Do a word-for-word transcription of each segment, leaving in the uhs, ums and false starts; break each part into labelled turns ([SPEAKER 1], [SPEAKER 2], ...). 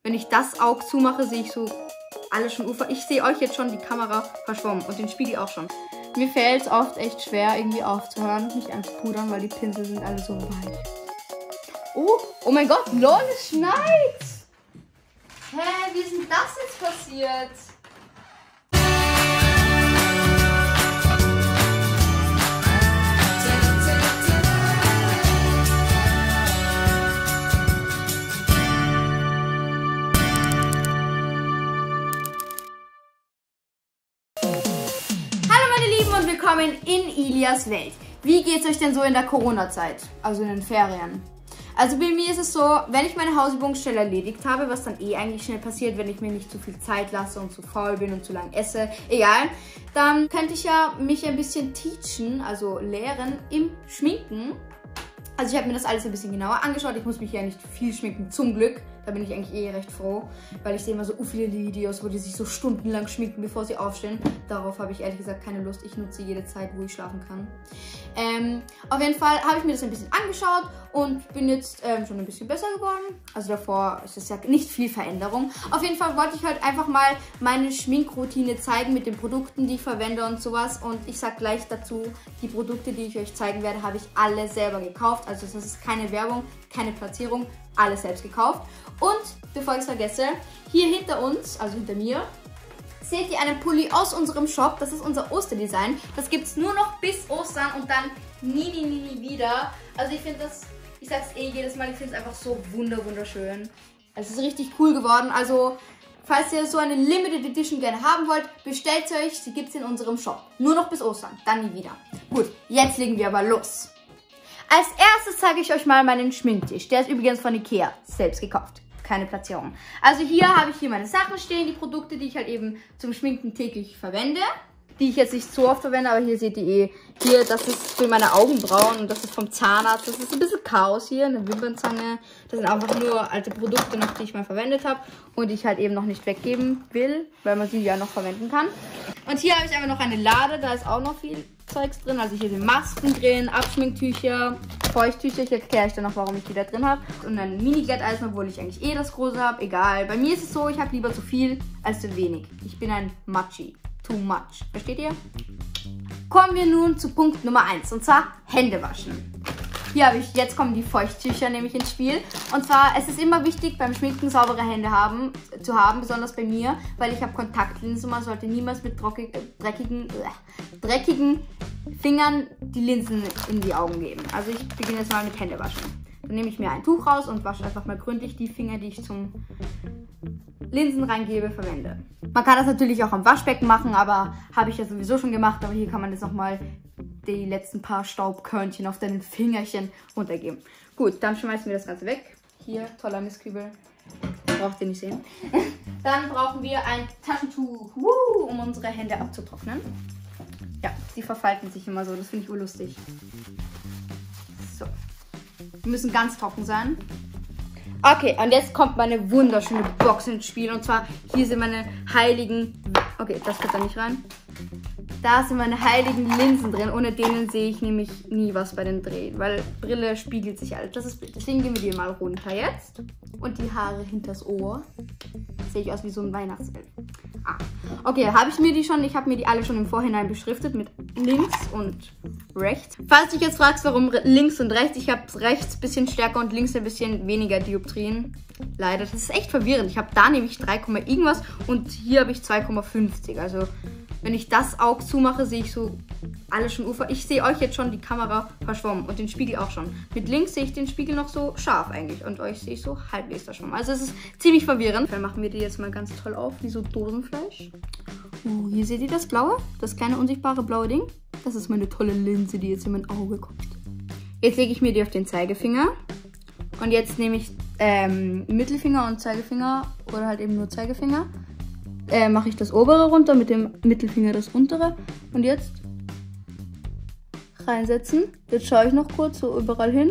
[SPEAKER 1] Wenn ich das Auge zumache, sehe ich so alle schon Ufer. Ich sehe euch jetzt schon die Kamera verschwommen und den Spiegel auch schon. Mir fällt es oft echt schwer, irgendwie aufzuhören, mich anzupudern, weil die Pinsel sind alle so weich. Oh, oh mein Gott, lol, es schneit! Hä, wie ist denn das jetzt passiert? Willkommen in Ilias Welt. Wie geht's euch denn so in der Corona-Zeit? Also in den Ferien? Also bei mir ist es so, wenn ich meine Hausübung schnell erledigt habe, was dann eh eigentlich schnell passiert, wenn ich mir nicht zu viel Zeit lasse und zu faul bin und zu lang esse, egal, dann könnte ich ja mich ein bisschen teachen, also lehren im Schminken. Also ich habe mir das alles ein bisschen genauer angeschaut. Ich muss mich ja nicht viel schminken, zum Glück. Da bin ich eigentlich eh recht froh, weil ich sehe immer so viele Videos, wo die sich so stundenlang schminken, bevor sie aufstehen. Darauf habe ich ehrlich gesagt keine Lust. Ich nutze jede Zeit, wo ich schlafen kann. Ähm, auf jeden Fall habe ich mir das ein bisschen angeschaut und bin jetzt ähm, schon ein bisschen besser geworden. Also davor ist es ja nicht viel Veränderung. Auf jeden Fall wollte ich halt einfach mal meine Schminkroutine zeigen mit den Produkten, die ich verwende und sowas. Und ich sage gleich dazu, die Produkte, die ich euch zeigen werde, habe ich alle selber gekauft. Also das ist keine Werbung, keine Platzierung, alles selbst gekauft. Und bevor ich es vergesse, hier hinter uns, also hinter mir, seht ihr einen Pulli aus unserem Shop. Das ist unser Osterdesign. Das gibt es nur noch bis Ostern und dann nie, nie, nie, nie wieder. Also ich finde das, ich sag's eh jedes Mal, ich finde es einfach so wunder, wunderschön. Also es ist richtig cool geworden. Also falls ihr so eine Limited Edition gerne haben wollt, bestellt sie euch. Sie gibt es in unserem Shop. Nur noch bis Ostern, dann nie wieder. Gut, jetzt legen wir aber los. Als erstes zeige ich euch mal meinen Schminktisch. Der ist übrigens von Ikea, selbst gekauft. Keine Platzierung. Also hier habe ich hier meine Sachen stehen, die Produkte, die ich halt eben zum Schminken täglich verwende. Die ich jetzt nicht so oft verwende, aber hier seht ihr eh, hier, das ist für meine Augenbrauen und das ist vom Zahnarzt. Das ist ein bisschen Chaos hier, eine Wimpernzange. Das sind einfach nur alte Produkte, noch die ich mal verwendet habe und die ich halt eben noch nicht weggeben will, weil man sie ja noch verwenden kann. Und hier habe ich einfach noch eine Lade, da ist auch noch viel Zeugs drin. Also hier sind Masken drin, Abschminktücher, Feuchttücher. Ich erkläre euch dann noch, warum ich die da drin habe. Und ein Mini-Glätteisen, obwohl ich eigentlich eh das große habe. Egal. Bei mir ist es so, ich habe lieber zu viel als zu wenig. Ich bin ein Matschi. Too much. Versteht ihr? Kommen wir nun zu Punkt Nummer eins. Und zwar Hände waschen. Hier habe ich, jetzt kommen die Feuchttücher nämlich ins Spiel. Und zwar, es ist immer wichtig, beim Schminken saubere Hände haben, zu haben, besonders bei mir, weil ich habe Kontaktlinsen. Man sollte niemals mit dreckigen, dreckigen, äh, dreckigen Fingern die Linsen in die Augen geben. Also ich beginne jetzt mal mit Hände waschen. Dann nehme ich mir ein Tuch raus und wasche einfach mal gründlich die Finger, die ich zum Linsen reingebe, verwende. Man kann das natürlich auch am Waschbecken machen, aber habe ich ja sowieso schon gemacht. Aber hier kann man jetzt nochmal die letzten paar Staubkörnchen auf deinen Fingerchen runtergeben. Gut, dann schmeißen wir das Ganze weg. Hier, toller Mistkübel. Braucht ihr nicht sehen. Dann brauchen wir ein Taschentuch, um unsere Hände abzutrocknen. Ja, die verfalten sich immer so. Das finde ich urlustig. So. Die müssen ganz trocken sein. Okay, und jetzt kommt meine wunderschöne Box ins Spiel. Und zwar, hier sind meine heiligen... Okay, das geht da nicht rein. Da sind meine heiligen Linsen drin. Ohne denen sehe ich nämlich nie was bei den Drehen. Weil Brille spiegelt sich alles. Das ist, deswegen gehen wir die mal runter jetzt. Und die Haare hinters Ohr. Sehe ich aus wie so ein Weihnachtself. Ah, okay, habe ich mir die schon. Ich habe mir die alle schon im Vorhinein beschriftet mit links und rechts. Falls du dich jetzt fragst, warum links und rechts. Ich habe rechts ein bisschen stärker und links ein bisschen weniger Dioptrien. Leider, das ist echt verwirrend. Ich habe da nämlich drei, irgendwas und hier habe ich zwei Komma fünfzig. Also wenn ich das Auge zumache, sehe ich so alle schon Ufer. Ich sehe euch jetzt schon die Kamera verschwommen und den Spiegel auch schon. Mit links sehe ich den Spiegel noch so scharf eigentlich und euch sehe ich so halbwegs verschwommen. Also es ist ziemlich verwirrend. Dann machen wir die jetzt mal ganz toll auf, wie so Dosenfleisch. Uh, hier seht ihr das blaue, das kleine unsichtbare blaue Ding. Das ist meine tolle Linse, die jetzt in mein Auge kommt. Jetzt lege ich mir die auf den Zeigefinger. Und jetzt nehme ich ähm, Mittelfinger und Zeigefinger oder halt eben nur Zeigefinger. Äh, mache ich das obere runter, mit dem Mittelfinger das untere. Und jetzt reinsetzen. Jetzt schaue ich noch kurz so überall hin.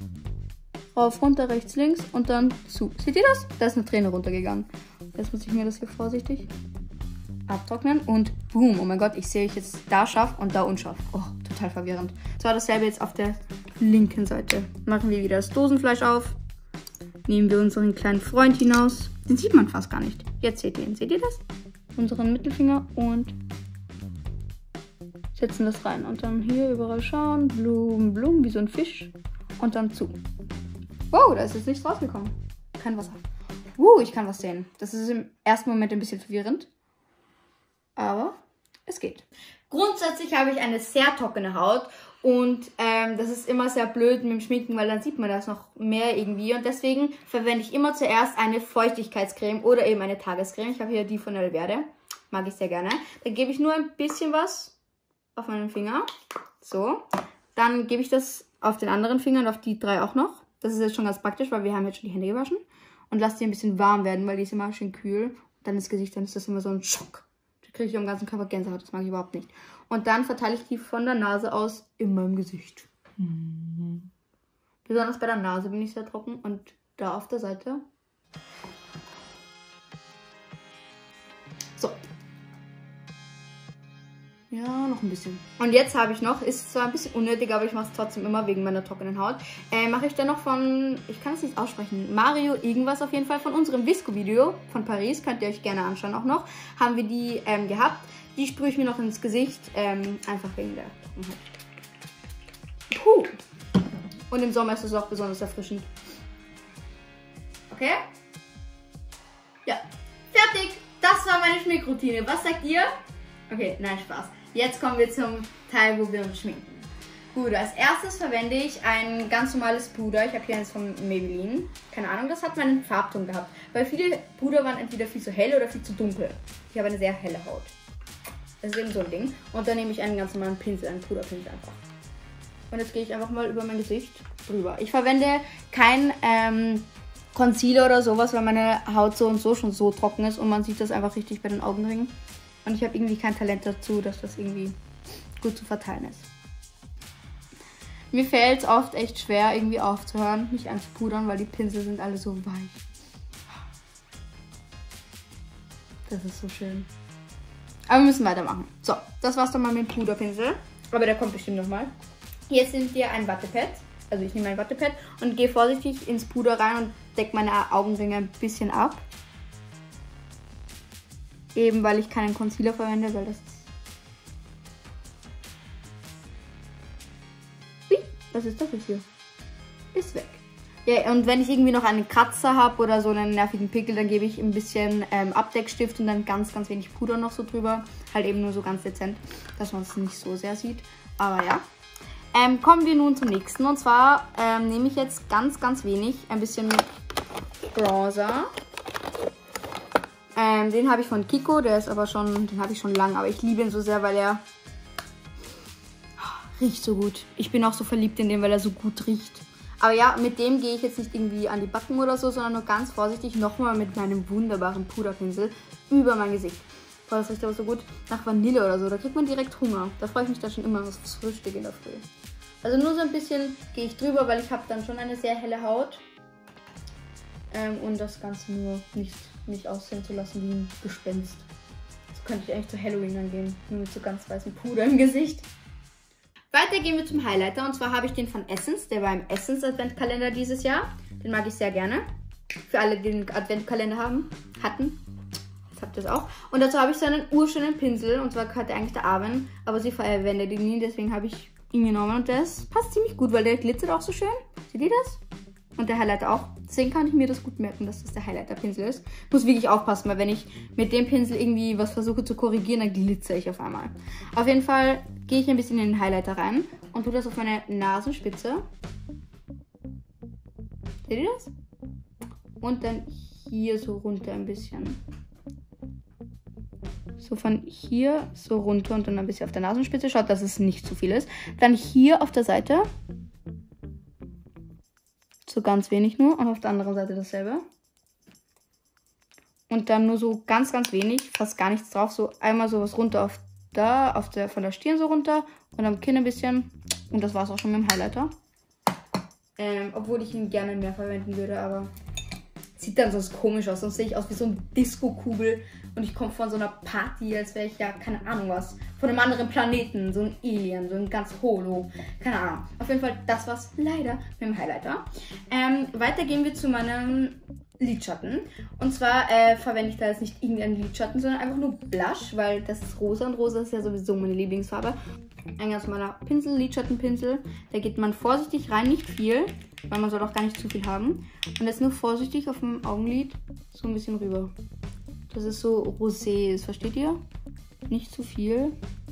[SPEAKER 1] Rauf, runter, rechts, links und dann zu. Seht ihr das? Da ist eine Träne runtergegangen. Jetzt muss ich mir das hier vorsichtig abtrocknen und boom. Oh mein Gott, ich sehe ich jetzt da scharf und da unscharf. Oh, total verwirrend. So, dasselbe jetzt auf der linken Seite. Machen wir wieder das Dosenfleisch auf. nehmen wir unseren kleinen Freund hinaus. Den sieht man fast gar nicht. Jetzt seht ihr ihn. Seht ihr das? Unseren Mittelfinger und setzen das rein. Und dann hier überall schauen. Blumen, Blumen, wie so ein Fisch. Und dann zu. Wow, da ist jetzt nichts rausgekommen. Kein Wasser. Uh, ich kann was sehen. Das ist im ersten Moment ein bisschen verwirrend. Aber es geht. Grundsätzlich habe ich eine sehr trockene Haut. Und ähm, das ist immer sehr blöd mit dem Schminken, weil dann sieht man das noch mehr irgendwie. Und deswegen verwende ich immer zuerst eine Feuchtigkeitscreme oder eben eine Tagescreme. Ich habe hier die von Elverde. Mag ich sehr gerne. Dann gebe ich nur ein bisschen was auf meinen Finger. So. Dann gebe ich das auf den anderen Finger und auf die drei auch noch. Das ist jetzt schon ganz praktisch, weil wir haben jetzt schon die Hände gewaschen. Und lasse die ein bisschen warm werden, weil die ist immer schön kühl. Und dann das Gesicht, dann ist das immer so ein Schock. Da kriege ich am ganzen Körper Gänsehaut. Das mag ich überhaupt nicht. Und dann verteile ich die von der Nase aus in meinem Gesicht. Mhm. Besonders bei der Nase bin ich sehr trocken. Und da auf der Seite. So. Ja, noch ein bisschen. Und jetzt habe ich noch, ist zwar ein bisschen unnötig, aber ich mache es trotzdem immer wegen meiner trockenen Haut. Äh, mache ich dann noch von, ich kann es nicht aussprechen, Mario irgendwas auf jeden Fall von unserem Visco-Video von Paris. Könnt ihr euch gerne anschauen auch noch. Haben wir die ähm, gehabt. Die sprühe ich mir noch ins Gesicht, ähm, einfach wegen der Trockenheit. Puh. Und im Sommer ist es auch besonders erfrischend. Okay? Ja. Fertig. Das war meine Schminkroutine. Was sagt ihr? Okay, nein, Spaß. Jetzt kommen wir zum Teil, wo wir uns schminken. Gut, als erstes verwende ich ein ganz normales Puder. Ich habe hier eins von Maybelline. Keine Ahnung, das hat meinen Farbton gehabt. Weil viele Puder waren entweder viel zu hell oder viel zu dunkel. Ich habe eine sehr helle Haut. Das ist eben so ein Ding. Und dann nehme ich einen ganz normalen Pinsel, einen Puderpinsel einfach. Und jetzt gehe ich einfach mal über mein Gesicht drüber. Ich verwende kein ähm, Concealer oder sowas, weil meine Haut so und so schon so trocken ist. Und man sieht das einfach richtig bei den Augenringen. Und ich habe irgendwie kein Talent dazu, dass das irgendwie gut zu verteilen ist. Mir fällt es oft echt schwer, irgendwie aufzuhören, mich anzupudern, weil die Pinsel sind alle so weich. Das ist so schön. Aber wir müssen weitermachen. So, das war's dann mal mit dem Puderpinsel. Aber der kommt bestimmt nochmal. Jetzt nimmt ihr ein Wattepad. Also ich nehme ein Wattepad und gehe vorsichtig ins Puder rein und decke meine Augenringe ein bisschen ab. Eben weil ich keinen Concealer verwende, weil das ist... Wie? Was ist das jetzt hier? Ist weg. Ja, und wenn ich irgendwie noch einen Kratzer habe oder so einen nervigen Pickel, dann gebe ich ein bisschen ähm, Abdeckstift und dann ganz, ganz wenig Puder noch so drüber. Halt eben nur so ganz dezent, dass man es nicht so sehr sieht. Aber ja. Ähm, kommen wir nun zum nächsten. Und zwar ähm, nehme ich jetzt ganz, ganz wenig, ein bisschen Bronzer. Ähm, den habe ich von Kiko, der ist aber schon, den habe ich schon lange, aber ich liebe ihn so sehr, weil er oh, riecht so gut. Ich bin auch so verliebt in den, weil er so gut riecht. Aber ja, mit dem gehe ich jetzt nicht irgendwie an die Backen oder so, sondern nur ganz vorsichtig nochmal mit meinem wunderbaren Puderpinsel über mein Gesicht. Boah, das riecht aber so gut nach Vanille oder so, da kriegt man direkt Hunger. Da freue ich mich dann schon immer aufs Frühstück in der Früh. Also nur so ein bisschen gehe ich drüber, weil ich habe dann schon eine sehr helle Haut. Ähm, und das Ganze nur nicht, nicht aussehen zu lassen wie ein Gespenst. So könnte ich eigentlich zu Halloween dann gehen, nur mit so ganz weißem Puder im Gesicht. Weiter gehen wir zum Highlighter und zwar habe ich den von Essence, der war im Essence Adventkalender dieses Jahr. Den mag ich sehr gerne. Für alle, die den Adventkalender haben, hatten. Jetzt habt ihr es auch. Und dazu habe ich so einen urschönen Pinsel und zwar gehört der eigentlich der Arwen, aber sie verwendet ihn nie, deswegen habe ich ihn genommen und das passt ziemlich gut, weil der glitzert auch so schön. Seht ihr das? Und der Highlighter auch. Deswegen kann ich mir das gut merken, dass das der Highlighter-Pinsel ist. Muss wirklich aufpassen, weil wenn ich mit dem Pinsel irgendwie was versuche zu korrigieren, dann glitzer ich auf einmal. Auf jeden Fall gehe ich ein bisschen in den Highlighter rein und tue das auf meine Nasenspitze. Seht ihr das? Und dann hier so runter ein bisschen. So von hier so runter und dann ein bisschen auf der Nasenspitze. Schaut, dass es nicht zu viel ist. Dann hier auf der Seite. So ganz wenig nur. Und auf der anderen Seite dasselbe. Und dann nur so ganz, ganz wenig. Fast gar nichts drauf. So einmal sowas runter auf da. Auf der, von der Stirn so runter. Und am Kinn ein bisschen. Und das war es auch schon mit dem Highlighter. Ähm, obwohl ich ihn gerne mehr verwenden würde. Aber sieht dann sonst komisch aus. Sonst sehe ich aus wie so eine Disco-Kugel und ich komme von so einer Party, als wäre ich ja, keine Ahnung was, von einem anderen Planeten, so ein Alien, so ein ganz Holo, keine Ahnung. Auf jeden Fall, das war's leider mit dem Highlighter. Ähm, weiter gehen wir zu meinem Lidschatten. Und zwar äh, verwende ich da jetzt nicht irgendeinen Lidschatten, sondern einfach nur Blush, weil das ist rosa und rosa ist ja sowieso meine Lieblingsfarbe. Ein ganz normaler Pinsel, Lidschattenpinsel. Da geht man vorsichtig rein, nicht viel, weil man soll auch gar nicht zu viel haben. Und jetzt nur vorsichtig auf dem Augenlid so ein bisschen rüber. Das ist so rosé ist, versteht ihr? Nicht zu viel.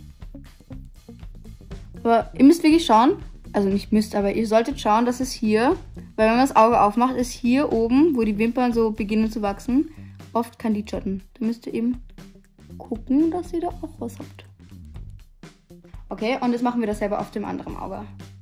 [SPEAKER 1] Aber ihr müsst wirklich schauen, also nicht müsst, aber ihr solltet schauen, dass es hier, weil wenn man das Auge aufmacht, ist hier oben, wo die Wimpern so beginnen zu wachsen, oft kein Lidschatten. Da müsst ihr eben gucken, dass ihr da auch was habt. Okay, und jetzt machen wir dasselbe auf dem anderen Auge.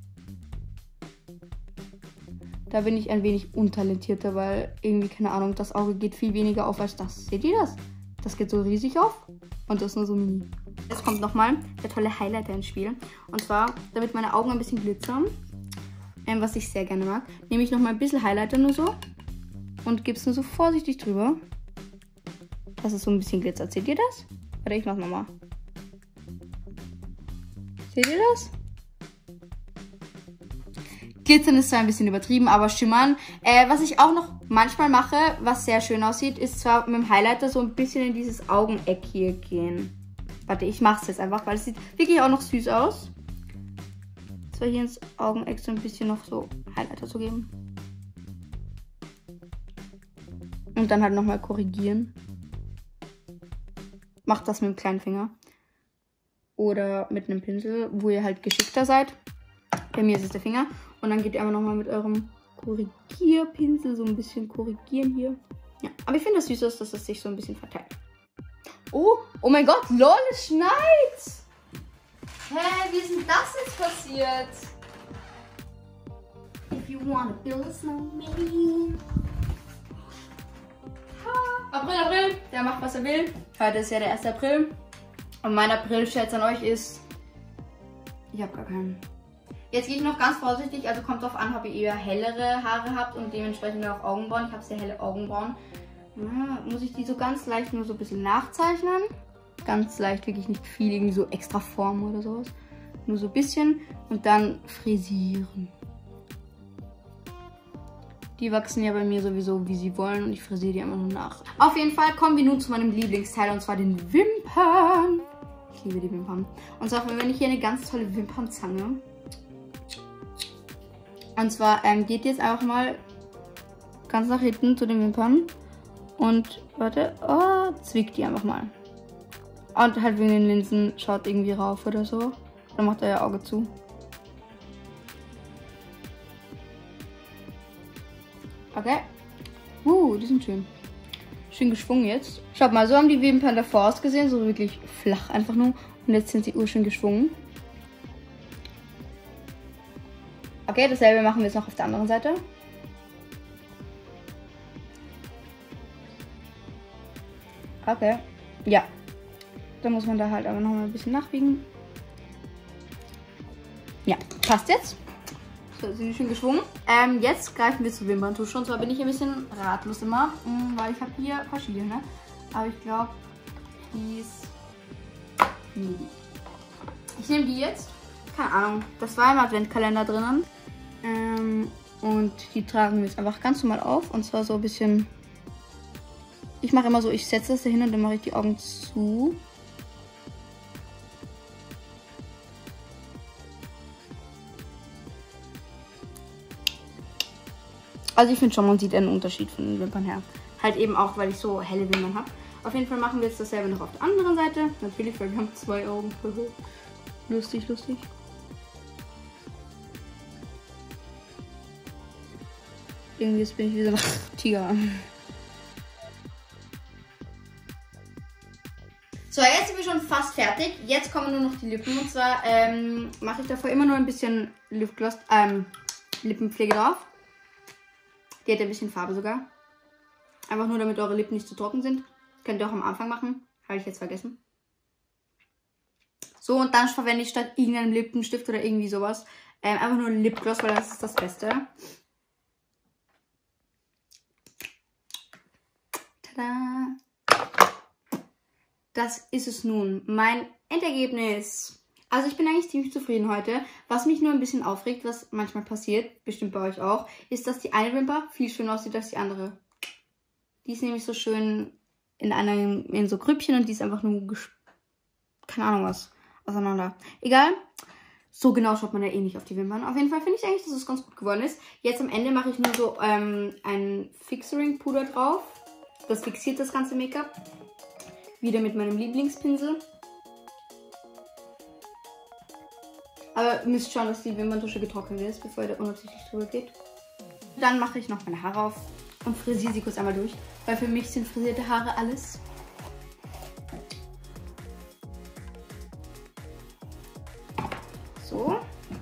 [SPEAKER 1] Da bin ich ein wenig untalentierter, weil irgendwie, keine Ahnung, das Auge geht viel weniger auf als das. Seht ihr das? Das geht so riesig auf und das nur so mini. Jetzt kommt nochmal der tolle Highlighter ins Spiel. Und zwar, damit meine Augen ein bisschen glitzern, ähm, was ich sehr gerne mag, nehme ich nochmal ein bisschen Highlighter nur so und gebe es nur so vorsichtig drüber, dass es so ein bisschen glitzert. Seht ihr das? Warte, ich mach's nochmal. Seht ihr das? Glitzern ist zwar ein bisschen übertrieben, aber schimmern. Äh, was ich auch noch manchmal mache, was sehr schön aussieht, ist zwar mit dem Highlighter so ein bisschen in dieses Augeneck hier gehen. Warte, ich mache es jetzt einfach, weil es sieht wirklich auch noch süß aus. Zwar hier ins Augeneck so ein bisschen noch so Highlighter zu geben. Und dann halt nochmal korrigieren. Macht das mit dem kleinen Finger. Oder mit einem Pinsel, wo ihr halt geschickter seid. Bei mir ist es der Finger. Und dann geht ihr aber nochmal mit eurem Korrigierpinsel so ein bisschen korrigieren hier. Ja, aber ich finde das süß aus, dass es sich so ein bisschen verteilt. Oh, oh mein Gott, lol, es schneit! Hä, wie ist denn das jetzt passiert? If you wanna build a snowman. Ha, April, April, der macht was er will. Heute ist ja der erste April. Und mein April-Scherz an euch ist, ich habe gar keinen. Jetzt gehe ich noch ganz vorsichtig, also kommt drauf an, ob ihr eher hellere Haare habt und dementsprechend auch Augenbrauen. Ich habe sehr helle Augenbrauen. Ja, muss ich die so ganz leicht nur so ein bisschen nachzeichnen. Ganz leicht, wirklich nicht viel, irgendwie so extra Form oder sowas. Nur so ein bisschen und dann frisieren. Die wachsen ja bei mir sowieso, wie sie wollen und ich frisiere die einfach nur nach. Auf jeden Fall kommen wir nun zu meinem Lieblingsteil und zwar den Wimpern. Ich liebe die Wimpern. Und zwar verwende ich hier eine ganz tolle Wimpernzange. Und zwar ähm, geht jetzt einfach mal ganz nach hinten zu den Wimpern und, warte, oh, zwickt die einfach mal. Und halt wegen den Linsen schaut irgendwie rauf oder so. Dann macht euer Auge zu. Okay. Uh, die sind schön. Schön geschwungen jetzt. Schaut mal, so haben die Wimpern davor ausgesehen. So wirklich flach einfach nur. Und jetzt sind sie urschön geschwungen. Okay, dasselbe machen wir jetzt noch auf der anderen Seite. Okay. Ja. Dann muss man da halt aber noch mal ein bisschen nachbiegen. Ja, passt jetzt. So, sind die schön geschwungen. Ähm, jetzt greifen wir zur Wimperntusche. Und zwar bin ich ein bisschen ratlos immer, weil ich habe hier verschiedene. Aber ich glaube, die ist... Nee. Ich nehme die jetzt. Keine Ahnung. Das war im Adventkalender drinnen. Ähm, und die tragen wir jetzt einfach ganz normal auf. Und zwar so ein bisschen... Ich mache immer so, ich setze das da hin und dann mache ich die Augen zu. Also ich finde schon, man sieht einen Unterschied von den Wimpern her. Halt eben auch, weil ich so helle Wimpern habe. Auf jeden Fall machen wir jetzt dasselbe noch auf der anderen Seite. Natürlich, weil wir haben zwei Augen. Lustig, lustig. Irgendwie jetzt bin ich wieder nach Tiger. So, jetzt sind wir schon fast fertig. Jetzt kommen nur noch die Lippen. Und zwar ähm, mache ich davor immer nur ein bisschen Lipgloss, ähm, Lippenpflege drauf. Die hat ein bisschen Farbe sogar. Einfach nur, damit eure Lippen nicht zu trocken sind. Könnt ihr auch am Anfang machen. Habe ich jetzt vergessen. So, und dann verwende ich statt irgendeinem Lippenstift oder irgendwie sowas ähm, einfach nur Lipgloss, weil das ist das Beste. Tada! Das ist es nun. Mein Endergebnis. Also ich bin eigentlich ziemlich zufrieden heute. Was mich nur ein bisschen aufregt, was manchmal passiert, bestimmt bei euch auch, ist, dass die eine Wimper viel schöner aussieht als die andere. Die ist nämlich so schön in einem, in so Grüppchen und die ist einfach nur, keine Ahnung was, auseinander. Egal. So genau schaut man ja eh nicht auf die Wimpern. Auf jeden Fall finde ich eigentlich, dass es ganz gut geworden ist. Jetzt am Ende mache ich nur so ähm, ein Fixering-Puder drauf. Das fixiert das ganze Make-up. Wieder mit meinem Lieblingspinsel. Aber ihr müsst schauen, dass die Wimperntusche getrocknet ist, bevor ihr da unabsichtlich drüber geht. Dann mache ich noch meine Haare auf und frisiere sie kurz einmal durch. Weil für mich sind frisierte Haare alles. So.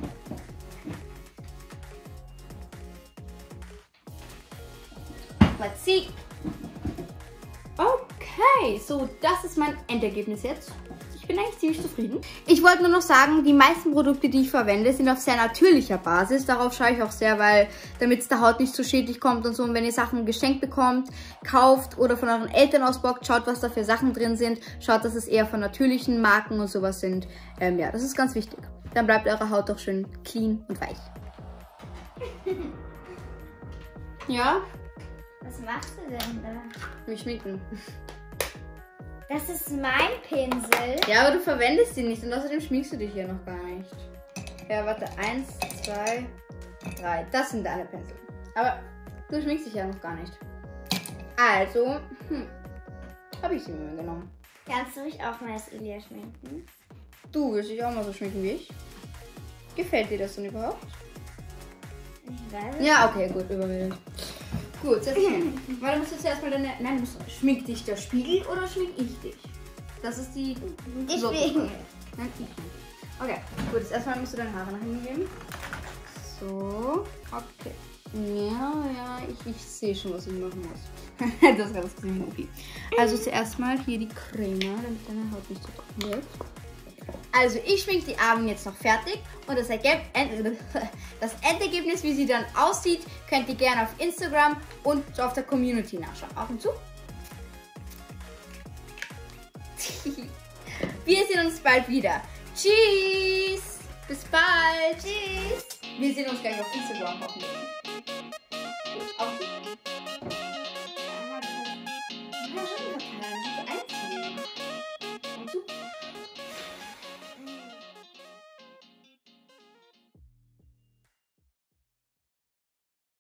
[SPEAKER 1] Let's see. Okay, so das ist mein Endergebnis jetzt. Ich bin eigentlich ziemlich zufrieden. Ich wollte nur noch sagen, die meisten Produkte, die ich verwende, sind auf sehr natürlicher Basis. Darauf schaue ich auch sehr, weil damit es der Haut nicht so schädlich kommt und so. Und wenn ihr Sachen geschenkt bekommt, kauft oder von euren Eltern ausbockt, schaut, was da für Sachen drin sind. Schaut, dass es eher von natürlichen Marken und sowas sind. Ähm, ja, das ist ganz wichtig. Dann bleibt eure Haut auch schön clean und weich. Ja?
[SPEAKER 2] Was machst du denn da?
[SPEAKER 1] Mich schminken.
[SPEAKER 2] Das ist mein Pinsel.
[SPEAKER 1] Ja, aber du verwendest sie nicht und außerdem schminkst du dich hier noch gar nicht. Ja, warte. Eins, zwei, drei. Das sind deine Pinsel. Aber du schminkst dich ja noch gar nicht. Also, hm, habe ich sie mir genommen.
[SPEAKER 2] Kannst du mich auch mal als Ilia schminken?
[SPEAKER 1] Du willst dich auch mal so schminken wie ich. Gefällt dir das denn überhaupt?
[SPEAKER 2] Ich weiß es.
[SPEAKER 1] Ja, okay, gut, überredet. Gut, setz dich hin. Warte, musst du zuerst mal deine... Nein, du musst... Schminkt dich der Spiegel oder schmink ich dich? Das ist die...
[SPEAKER 2] Ich
[SPEAKER 1] so,
[SPEAKER 2] schminke.
[SPEAKER 1] Nein, ich schminke. Okay, gut, jetzt erstmal musst du deine Haare nach hinten geben. So, okay. Ja, ja, ich, ich sehe schon, was ich machen muss. Das ist ganz okay. Also zuerst mal hier die Creme, damit deine Haut nicht so trocken wird. Also ich schminke die Arme jetzt noch fertig und das, Ergeb das Endergebnis, wie sie dann aussieht, könnt ihr gerne auf Instagram und auf der Community nachschauen. Auf und zu. Wir sehen uns bald wieder. Tschüss. Bis bald.
[SPEAKER 2] Tschüss.
[SPEAKER 1] Wir sehen uns gleich auf Instagram hoffentlich. Auf.